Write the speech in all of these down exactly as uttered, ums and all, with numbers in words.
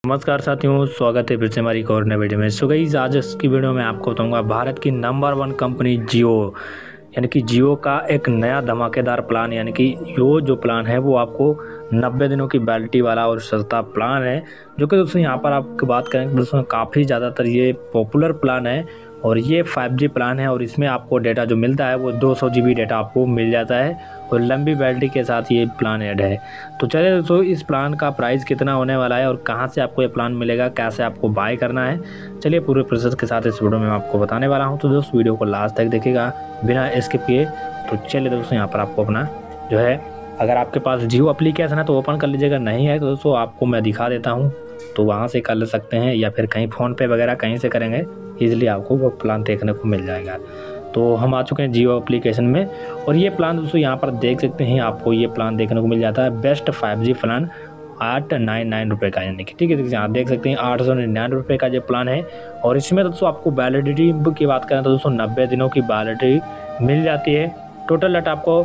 नमस्कार साथियों, स्वागत है फिर से हमारी एक और नई वीडियो में। सो गाइस, आज इस की वीडियो में आपको बताऊंगा भारत की नंबर वन कंपनी जियो यानी कि जियो का एक नया धमाकेदार प्लान, यानी कि यो जो प्लान है वो आपको नब्बे दिनों की वैलिडिटी वाला और सस्ता प्लान है, जो कि दोस्तों यहाँ पर आपकी बात करें तो दोस्तों काफ़ी ज़्यादातर ये पॉपुलर प्लान है और ये फाइव जी प्लान है और इसमें आपको डेटा जो मिलता है वो दो सौ जी बी डेटा आपको मिल जाता है और लंबी वैलिडिटी के साथ ये प्लान ऐड है। तो चलिए दोस्तों, इस प्लान का प्राइस कितना होने वाला है और कहाँ से आपको ये प्लान मिलेगा, कैसे आपको बाय करना है, चलिए पूरे प्रोसेस के साथ इस वीडियो में मैं आपको बताने वाला हूँ। तो दोस्तों वीडियो को लास्ट तक देखिएगा बिना स्किप किए। तो चलिए दोस्तों, यहाँ पर आपको अपना जो है, अगर आपके पास जियो एप्लीकेशन है तो ओपन कर लीजिएगा, नहीं है तो दोस्तों आपको मैं दिखा देता हूँ, तो वहाँ से कर ले सकते हैं या फिर कहीं फ़ोन पे वगैरह कहीं से करेंगे, ईजिली आपको वो प्लान देखने को मिल जाएगा। तो हम आ चुके हैं जियो एप्लीकेशन में और ये प्लान दोस्तों यहाँ पर देख सकते हैं, आपको ये प्लान देखने को मिल जाता है बेस्ट फाइव जी प्लान आठ नाइन नाइन रुपये का, यानी कि ठीक है, यहाँ देख सकते हैं आठ सौ निन्यानवे रुपये का ये प्लान है। और इसमें दोस्तों आपको वैलिडिटी की बात करें तो दोस्तों नब्बे दिनों की वैलिडिटी मिल जाती है। टोटल डाटा आपको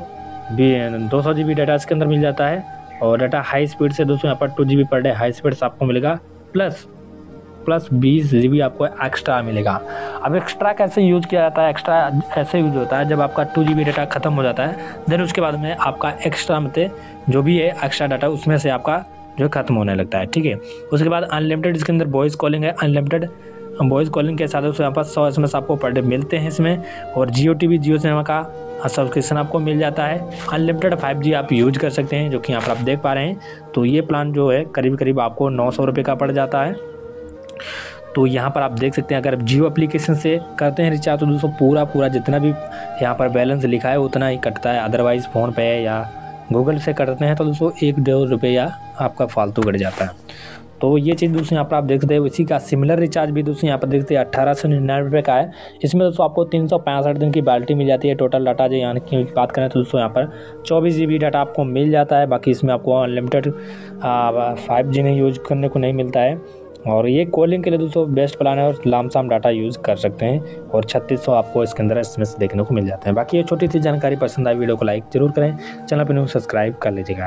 दो सौ जी बी डाटा इसके अंदर मिल जाता है और डाटा हाई स्पीड से दोस्तों यहाँ पर two G B per day high speed से आपको मिलेगा, प्लस प्लस बीस जी बी आपको एक्स्ट्रा मिलेगा। अब एक्स्ट्रा कैसे यूज़ किया जाता है? एक्स्ट्रा ऐसे यूज होता है जब आपका टू जी बी डाटा ख़त्म हो जाता है, देन उसके बाद में आपका एक्स्ट्रा मतलब जो भी है एक्स्ट्रा डाटा उसमें से आपका जो ख़त्म होने लगता है, ठीक है। उसके बाद अनलिमिटेड इसके अंदर वॉइस कॉलिंग है, अनलिमिटेड वॉइस कॉलिंग के साथ उसमें यहाँ पर सौ एस एम एस आपको पर डे मिलते हैं इसमें। और Jio T V Jio cinema का सब्सक्रिप्शन आपको मिल जाता है। अनलिमिटेड फाइव जी आप यूज कर सकते हैं, जो कि यहाँ पर आप देख पा रहे हैं। तो ये प्लान जो है करीब करीब आपको नौ सौ रुपये का पड़ जाता है। तो यहाँ पर आप देख सकते हैं, अगर आप जियो एप्लीकेशन से करते हैं रिचार्ज तो दोस्तों पूरा पूरा जितना भी यहाँ पर बैलेंस लिखा है उतना ही कटता है। अदरवाइज़ फ़ोन पे या गूगल से करते हैं तो दोस्तों एक डेढ़ रुपया आपका फालतू कट जाता है। तो ये चीज़ दोस्तों यहाँ पर आप देखते हैं। इसी का सिमिलर रिचार्ज भी दोस्तों यहाँ पर देखते हैं अट्ठारह सौ निन्यानवे रुपये का है। इसमें दोस्तों आपको तीन सौ पैंसठ दिन की वैलिडिटी मिल जाती है। टोटल डाटा जो यहाँ की बात करें तो दोस्तों यहाँ पर चौबीस जी बी डाटा आपको मिल जाता है। बाकी इसमें आपको अनलिमिटेड फाइव जी में यूज करने को नहीं मिलता है। और ये कॉलिंग के लिए दोस्तों बेस्ट प्लान है और लामसाम डाटा यूज़ कर सकते हैं और छत्तीस सौ आपको इसके अंदर एस एम एस देखने को मिल जाते हैं। बाकी ये छोटी सी जानकारी पसंद आई वीडियो को लाइक जरूर करें, चैनल पर न्यू सब्सक्राइब कर लीजिएगा।